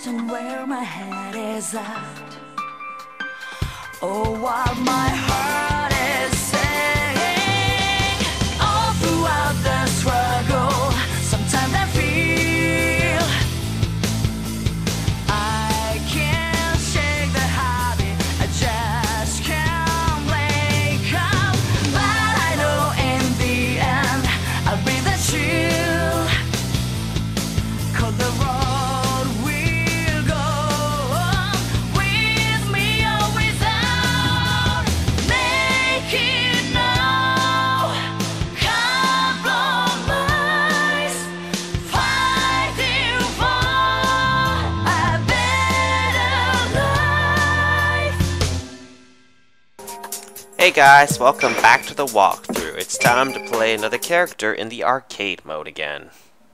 understand where my head is at. Oh, what my heart is saying. All throughout the struggle, sometimes I feel I can't shake the habit, I just can't wake up. But I know in the end I'll be the chill, 'cause the road will go on with me or without. Making no compromise, fighting for a better life. Hey guys, welcome back to the walkthrough. It's time to play another character in the arcade mode again.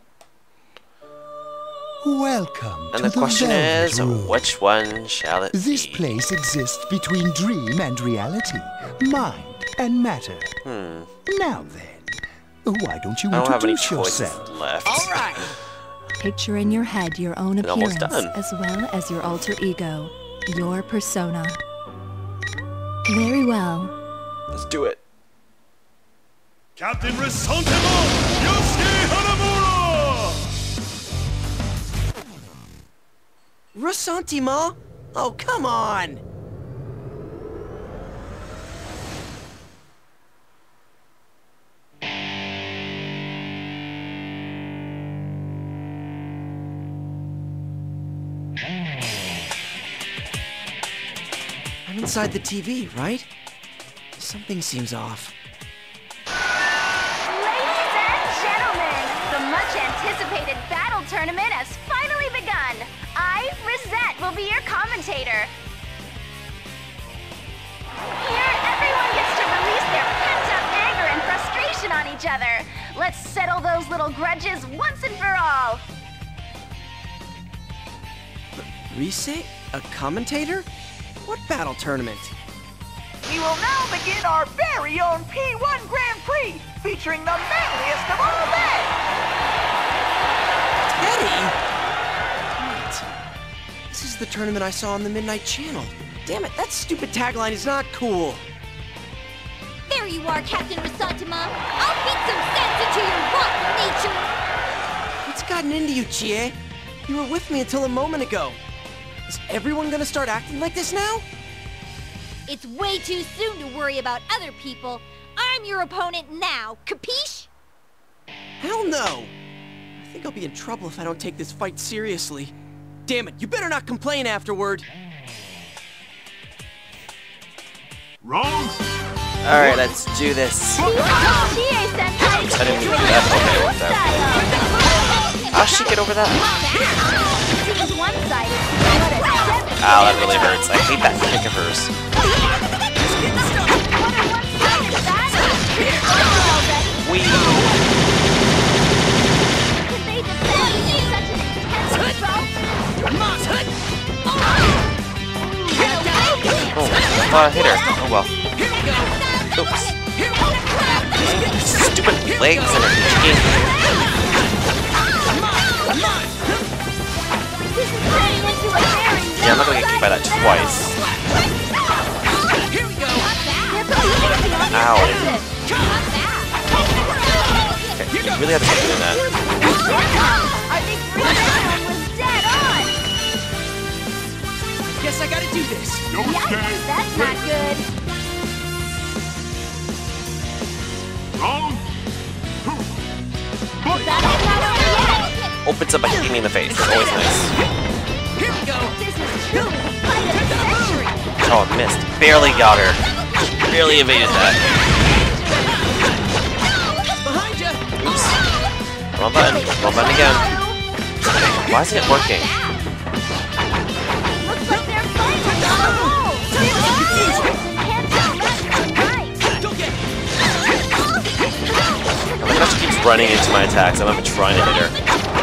Welcome And to the question Velvet is, Room. which one shall it This be? place exists between dream and reality, mind and matter. Now then, why don't you I don't have any introduce choices yourself? left. Alright! Picture in your head your own We're almost appearance, done. as well as your alter ego, your persona. Very well. Let's do it. Captain Resentiment, Yosuke Hanamura! Resentiment? Oh, come on! I'm inside the TV, right? Something seems off. Ladies and gentlemen, the much-anticipated battle tournament has finally begun. I, Rosette, will be your commentator. Here, everyone gets to release their pent-up anger and frustration on each other. Let's settle those little grudges once and for all. Rise? A commentator? What battle tournament? We will now begin our very own P1 Grand Prix, featuring the manliest of all men. Teddy? Wait. This is the tournament I saw on the Midnight Channel. Damn it, that stupid tagline is not cool. There you are, Captain Resentiment. I'll beat some sense into your rotten nature. What's gotten into you, Chie? You were with me until a moment ago. Is everyone gonna start acting like this now? It's way too soon to worry about other people. I'm your opponent now, capiche? Hell no! I think I'll be in trouble if I don't take this fight seriously. Damn it, you better not complain afterward! Wrong! Alright, let's do this. I didn't mean to do that. Okay, it worked out. How should she get over that? Ow, that really hurts. I hate that kick of hers. Wee. Oh, I thought I hit her. Oh well. Oops. Stupid legs and her chicken. Yeah, I'm not gonna get kicked by that twice. Ow. Okay, you really have to keep doing that. I think Rosette was dead on. Guess I gotta do this. Yikes, that's not good. Wrong! Battle's not over yet. Opens up by kicking me in the face. That's always nice. Here we go! This is truly the fight of the century. Oh, missed. Barely got her. Barely evaded that. Behind you! Oops. Wrong button. Wrong button again. Why isn't it working? Looks like they're fighting on a roll. Can't tell left from right. Go get it! I like how she keeps running into my attacks. I'm not even trying to hit her.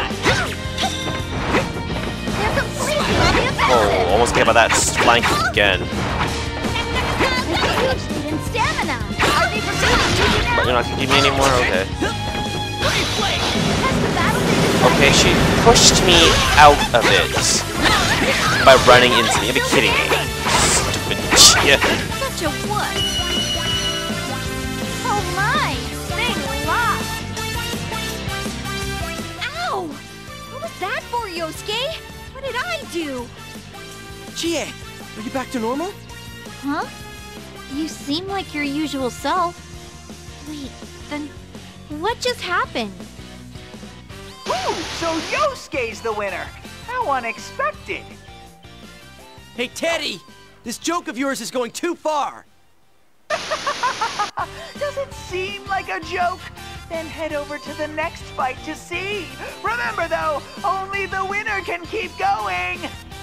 They're completely on the offensive. Oh, almost get by that flank again. Huge lead in stamina. Are they prepared to do now? But you're not kicking me anymore? Okay. Has the battle been Okay, she pushed me out of it by running into me. You'd be kidding me. Stupid Chia. Such a what? Oh my! Thing lost! Ow! What was that for, Yosuke? What did I do? Chie, are you back to normal? Huh? You seem like your usual self. Wait, then what just happened? Ooh, so Yosuke's the winner. How unexpected. Hey, Teddy! This joke of yours is going too far! Does it seem like a joke? Then head over to the next fight to see. Remember though, only the winner can keep going.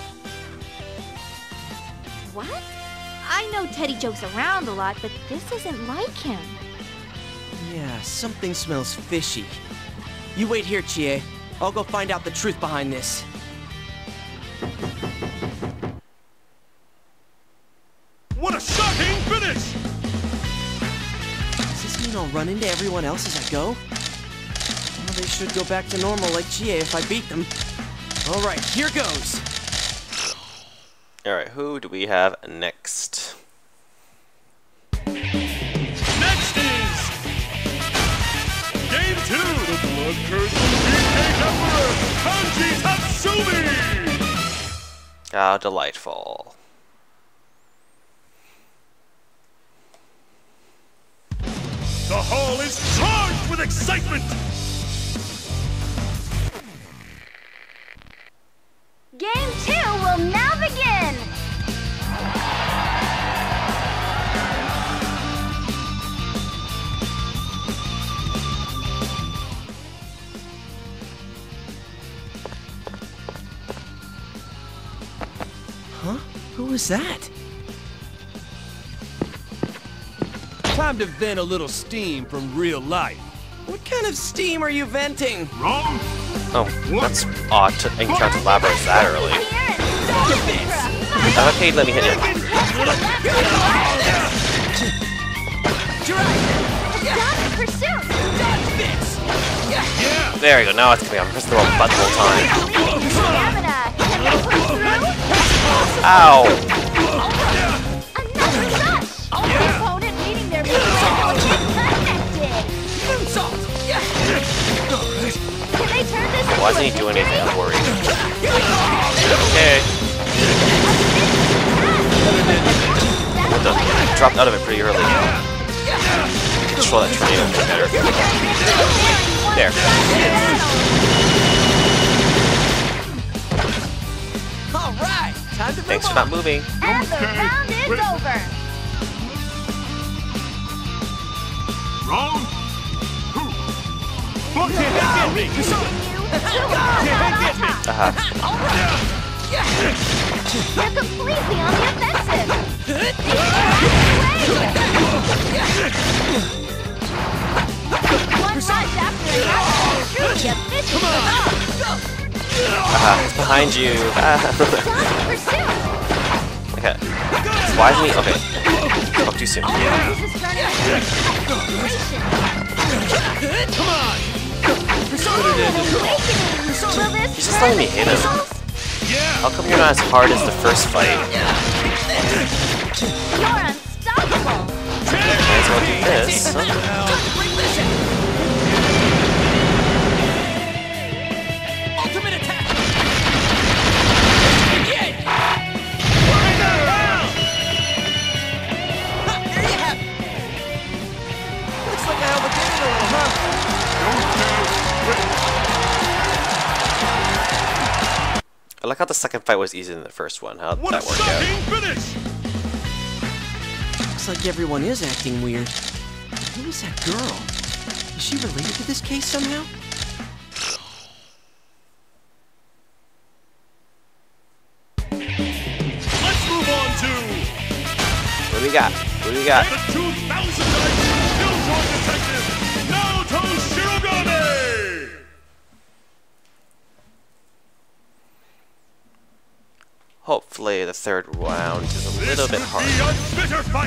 What? I know Teddy jokes around a lot, but this isn't like him. Yeah, something smells fishy. You wait here, Chie. I'll go find out the truth behind this. What a shocking finish! Does this mean I'll run into everyone else as I go? Well, they should go back to normal like Chie if I beat them. Alright, here goes! Alright, who do we have next? Next is Game 2, the blood-curdling Beefcake Emperor, Kanji Tatsumi! How delightful. The hall is charged with excitement! Game 2 will now begin! Huh? Who was that? Time to vent a little steam from real life. What kind of steam are you venting? Wrong! Oh, that's odd to encounter Labros that early. Okay, let me hit him. There you go, now it's coming up. Press the wrong button the whole time. Ow! Opponent meeting their Can they turn this Why doesn't he do anything? I'm worried. Okay. What the? I dropped out of it pretty early. Control that tornado a bit better. There. Alright, time to move Thanks for on. not moving. And the round is over. Wrong! Who? Look at me! They're completely on the offensive. One rush after another. Truly efficient. It's behind you. Pursuit. Okay. Why isn't he? Okay. Spoke too soon. This is turning into exploration. Come on! He's just letting me hit him. How come you're not as hard as the first fight? You're unstoppable. Might as well do this. Ultimate attack! There you have it! Looks like I overdid it a little, huh? I like how the second fight was easier than the first one. How'd What that a work out? shocking finish! Looks like everyone is acting weird. Who is that girl? Is she related to this case somehow? Let's move on to What do we got? What do we got? the 2009 Killjoy Detective, Naoto Shirogane! Hopefully the third round is a This little bit could harder. be a bitter fight!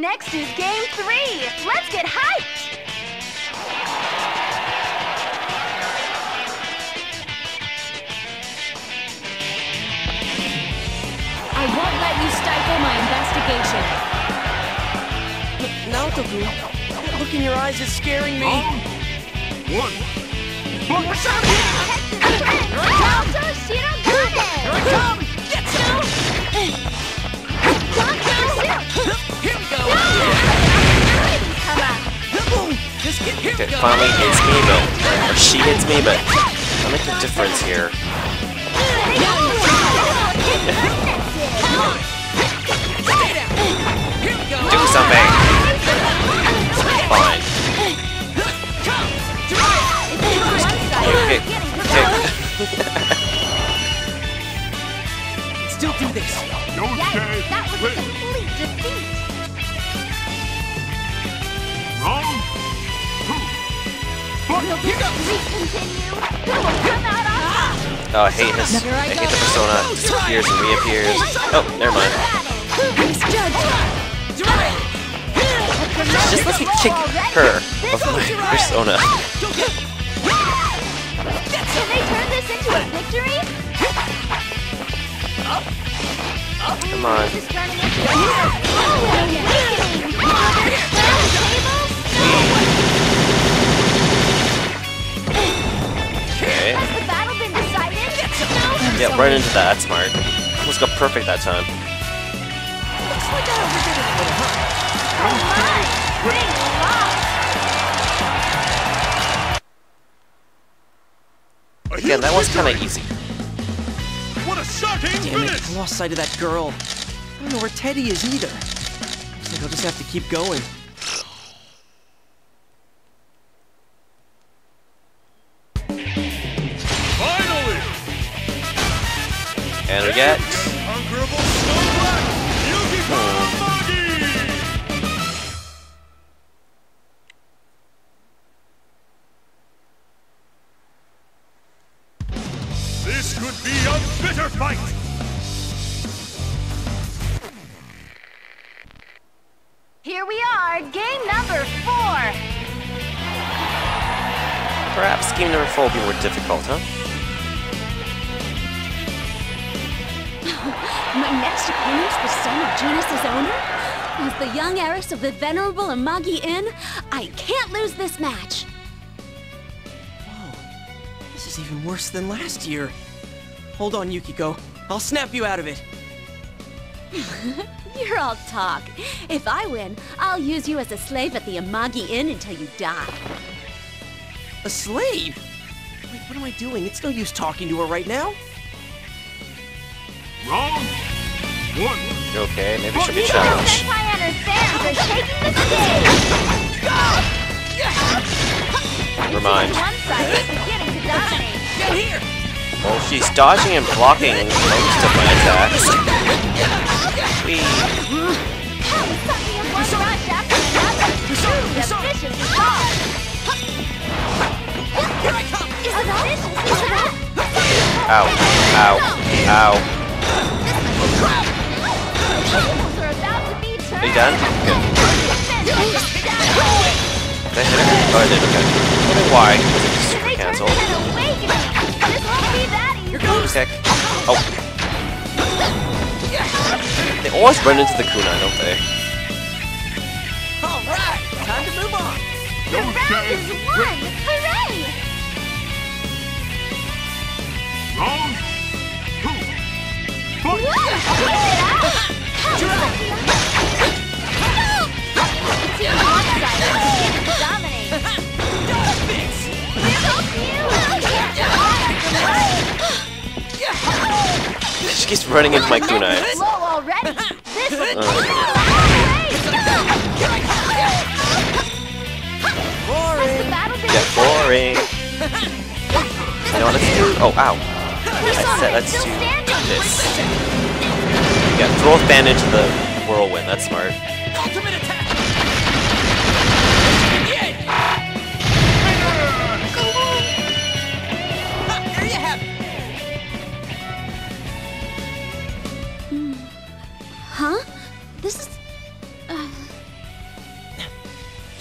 Next is game 3. Let's get hyped! I won't let you stifle my investigation. Naoto-kun, that look in your eyes is scaring me. One. Naoto Shirogane! Here I come! Get some! Here we go! Come on! Just get here Okay, we go! finally hits me, but or she hits me, but I'll make a difference here. Stay down! Here we go! Do something. Fine. Okay. Still do this! Okay. That was a Wait. complete defeat! Round 2. Will this streak continue? Who will come out on top? Oh, I hate this. I hate the persona. Disappears and reappears. Oh, never mind. Just let me kick her of my persona. Can they turn this into a victory? Come on. This is turning into a awakening! Okay. Has the battle been decided? Yeah, right into that. That's smart. Almost got perfect that time. Looks like I overdid it a little, huh? Again, that one's kind of easy. What a shocking Damn it, finish! I lost sight of that girl. I don't know where Teddy is either. Looks like I'll just have to keep going. Finally! And we get Unconquerable Snow Black, Yukiko Amagi! This could be a bitter fight! Here we are, game number 4. perhaps game number 4 will be more difficult, huh? My next opponent, the son of Genus's owner? As the young heiress of the venerable Amagi Inn, I can't lose this match. Whoa, this is even worse than last year. Hold on, Yukiko. I'll snap you out of it. You're all talk. If I win, I'll use you as a slave at the Amagi Inn until you die. A slave? Wait, what am I doing? It's no use talking to her right now. Round 1. Okay, maybe it should be Yukiko challenged. Senpai and her fans are taking the stage. Never mind. One side is beginning to dominate. Get here! Well, she's dodging and blocking most of my attacks. Whee. Something in one rush after another. Truly a vicious assault. Here I come! Is it a vicious attack? Ow. Ow. Ow. Tables are about to be turned. Are you done? Good. Did I hit it? Oh, I did, okay. I don't know why. Was it super They turned cancelled? an awakening. This won't be that easy. Kick. Oh. They always run into the kunai, don't they? All right, time to move on. The round is won. Hooray! Round 2. Fight! She keeps running into my kunai. Slow already. This is Yeah, boring. You know what, let's do... Oh, ow. I said let's do this. Yeah, throw a fan into the whirlwind, that's smart. Ultimate attack! There you have it! Huh? This is...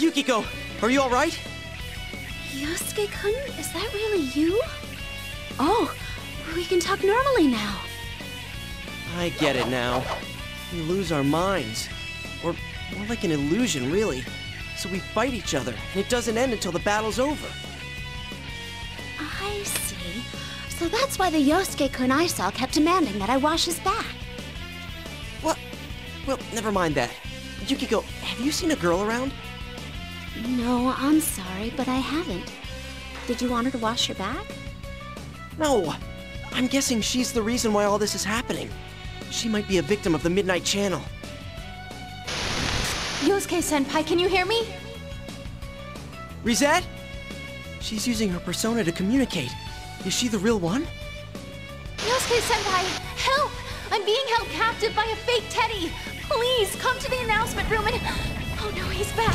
Yukiko, are you alright? Yosuke-kun, is that really you? Oh, we can talk normally now. I get it now. We lose our minds. Or more like an illusion, really. So we fight each other, and it doesn't end until the battle's over. I see. So that's why the Yosuke-kun I saw kept demanding that I wash his back. What? Well, never mind that. Yukiko, have you seen a girl around? No, I'm sorry, but I haven't. Did you want her to wash your back? No. I'm guessing she's the reason why all this is happening. She might be a victim of the Midnight Channel. Yosuke-senpai, can you hear me? Rizette? She's using her persona to communicate. Is she the real one? Yosuke-senpai, help! I'm being held captive by a fake Teddy. Please, come to the announcement room and... Oh no, he's back.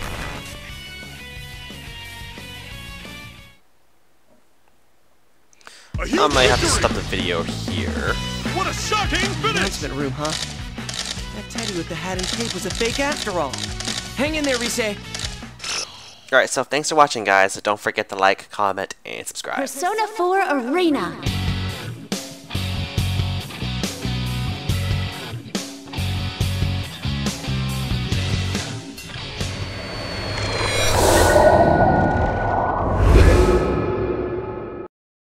I might have to stop the video here. What a shocking finish! Announcement room, huh? That Teddy with the hat and cape was a fake after all. Hang in there, Rise. Alright, so thanks for watching, guys. Don't forget to like, comment, and subscribe. Persona 4 Arena.